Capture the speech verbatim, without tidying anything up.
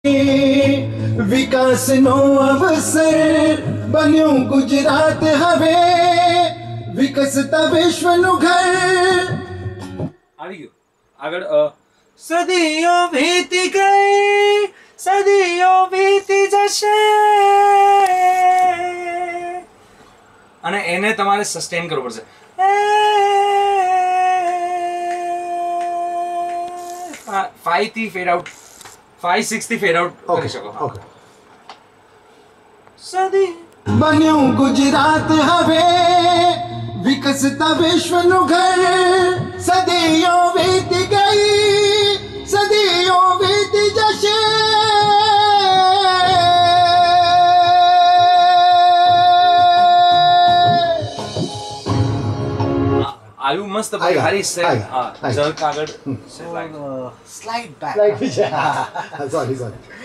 વિકાસનો અવસર બન્યું ગુજરાત હવે વિકસતા વિશ્વનું ઘર. આવી ગયું આગળ. સદીઓ વીતી ગઈ, સદીઓ વીતી જશે, અને એને તમારે સસ્ટેન કરવું પડશે. ફાઈવ થી ફેડ આઉટ, ફાઈવ સિક્સ થી ફેડ આઉટ કરી શકો. ઓકે. સદી બન્યું ગુજરાત હવે વિકસતા વિશ્વનું ઘર. સદીઓ વીતી ગઈ, સદીઓ વીતી જશે. આયુ મસ્ત ભાઈ, હારી છે. હા, જર કાગળ સ્લાઇડ બેક. Sorry sorry